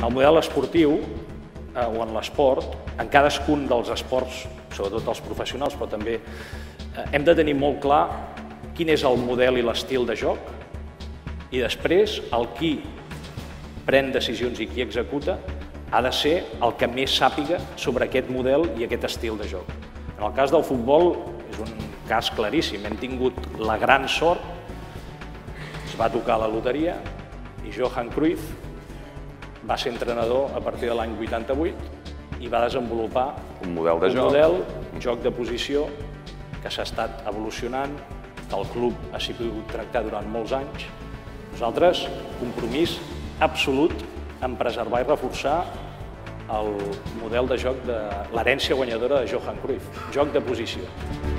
el model esportiu o en l'esport, en cadascun dels esports, sobretot els professionals, però també hem de tenir molt clar quin és el model i l'estil de joc i després el qui pren decisions i qui executa ha de ser el que més sàpiga sobre aquest model i aquest estil de joc. En el cas del futbol és un cas claríssim. Hem tingut la gran sort, es va tocar la loteria i Johan Cruyff va ser entrenador a partir de l'any 88 i va desenvolupar un model un joc de posició que s'ha estat evolucionant, que el club ha sigut tractat durant molts anys. Nosaltres, compromís absolut en preservar i reforçar el model de joc de l'herència guanyadora de Johan Cruyff, joc de posició.